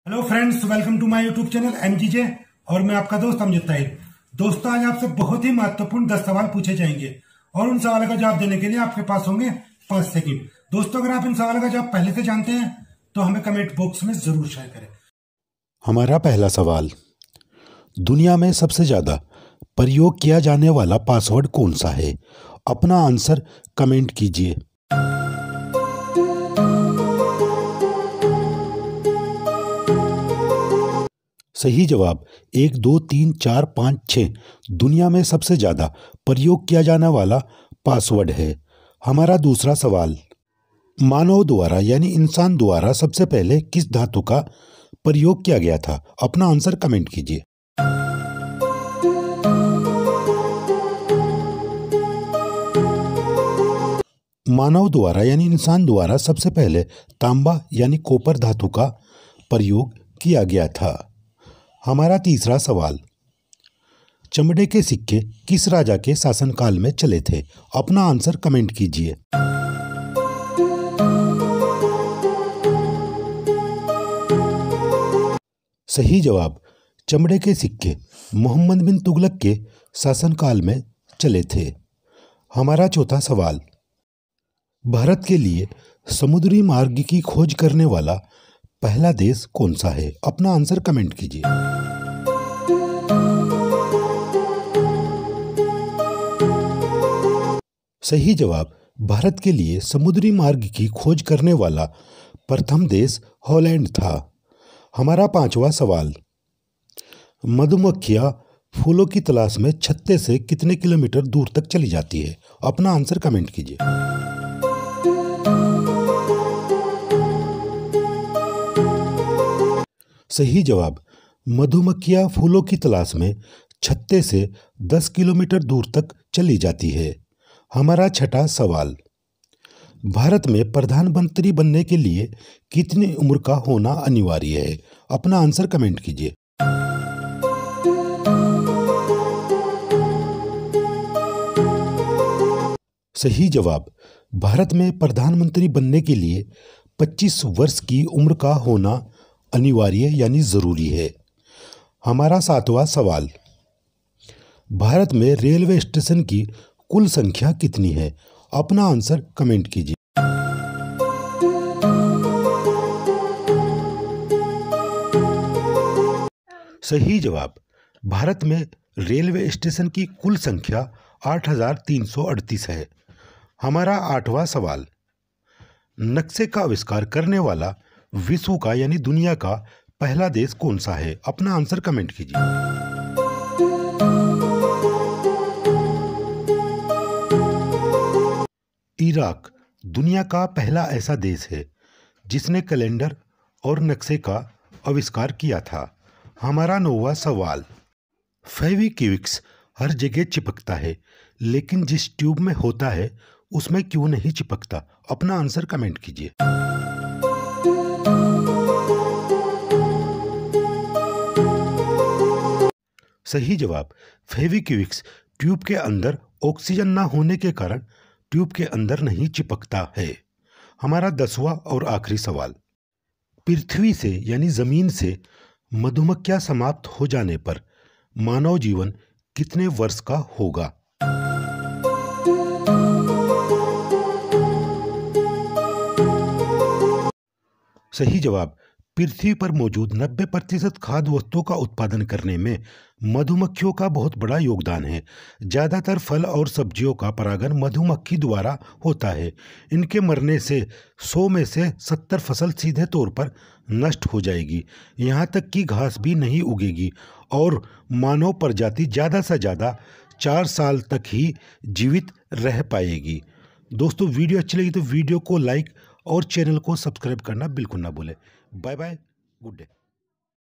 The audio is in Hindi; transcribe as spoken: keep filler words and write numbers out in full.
Hello friends, welcome to my YouTube channel MGJ और मैं आपका दोस्त अमजद ताहिर। दोस्तों, आज आपसे बहुत ही महत्वपूर्ण दस सवाल पूछे जाएंगे और उन सवालों का जवाब देने के लिए आपके पास होंगे पांच सेकंड। दोस्तों, अगर आप इन सवालों का जवाब पहले से जानते हैं तो हमें कमेंट बॉक्स में जरूर शेयर करें। हमारा पहला सवाल, दुनिया में सबसे ज्यादा प्रयोग किया जाने वाला पासवर्ड कौन सा है? अपना आंसर कमेंट कीजिए। सही जवाब एक दो तीन चार पाँच छः दुनिया में सबसे ज्यादा प्रयोग किया जाने वाला पासवर्ड है। हमारा दूसरा सवाल, मानव द्वारा यानी इंसान द्वारा सबसे पहले किस धातु का प्रयोग किया गया था? अपना आंसर कमेंट कीजिए। मानव द्वारा यानी इंसान द्वारा सबसे पहले तांबा यानी कॉपर धातु का प्रयोग किया गया था। हमारा तीसरा सवाल, चमड़े के सिक्के किस राजा के शासनकाल में चले थे? अपना आंसर कमेंट कीजिए। सही जवाब चमड़े के सिक्के मोहम्मद बिन तुगलक के शासनकाल में चले थे। हमारा चौथा सवाल, भारत के लिए समुद्री मार्ग की खोज करने वाला पहला देश कौन सा है? अपना आंसर कमेंट कीजिए। सही जवाब भारत के लिए समुद्री मार्ग की खोज करने वाला प्रथम देश हॉलैंड था। हमारा पांचवा सवाल, मधुमक्खियां फूलों की तलाश में छत्ते से कितने किलोमीटर दूर तक चली जाती है? अपना आंसर कमेंट कीजिए। सही जवाब मधुमक्खियां फूलों की तलाश में छत्ते से दस किलोमीटर दूर तक चली जाती है। हमारा छठा सवाल, भारत में प्रधानमंत्री बनने के लिए कितनी उम्र का होना अनिवार्य है? अपना आंसर कमेंट कीजिए। सही जवाब भारत में प्रधानमंत्री बनने के लिए पच्चीस वर्ष की उम्र का होना अनिवार्य यानी जरूरी है। हमारा सातवां सवाल, भारत में रेलवे स्टेशन की कुल संख्या कितनी है? अपना आंसर कमेंट कीजिए। सही जवाब भारत में रेलवे स्टेशन की कुल संख्या आठ हजार तीन सौ अड़तीस है। हमारा आठवां सवाल, नक्शे का आविष्कार करने वाला विश्व का यानी दुनिया का पहला देश कौन सा है? अपना आंसर कमेंट कीजिए। इराक दुनिया का पहला ऐसा देश है जिसने कैलेंडर और नक्शे का आविष्कार किया था। हमारा नौवां सवाल, फेविक्विक हर जगह चिपकता है लेकिन जिस ट्यूब में होता है उसमें क्यों नहीं चिपकता? अपना आंसर कमेंट कीजिए। सही जवाब फेविक्विक ट्यूब के अंदर ऑक्सीजन ना होने के कारण ट्यूब के अंदर नहीं चिपकता है। हमारा दसवां और आखिरी सवाल, पृथ्वी से यानी जमीन से मधुमक्खियां समाप्त हो जाने पर मानव जीवन कितने वर्ष का होगा? सही जवाब पृथ्वी पर मौजूद नब्बे प्रतिशत खाद्य वस्तुओं का उत्पादन करने में मधुमक्खियों का बहुत बड़ा योगदान है। ज़्यादातर फल और सब्जियों का परागण मधुमक्खी द्वारा होता है। इनके मरने से सौ में से सत्तर फसल सीधे तौर पर नष्ट हो जाएगी, यहाँ तक कि घास भी नहीं उगेगी और मानव प्रजाति ज़्यादा से ज़्यादा चार साल तक ही जीवित रह पाएगी। दोस्तों, वीडियो अच्छी लगी तो वीडियो को लाइक और चैनल को सब्सक्राइब करना बिल्कुल ना भूलें। Bye bye, good day.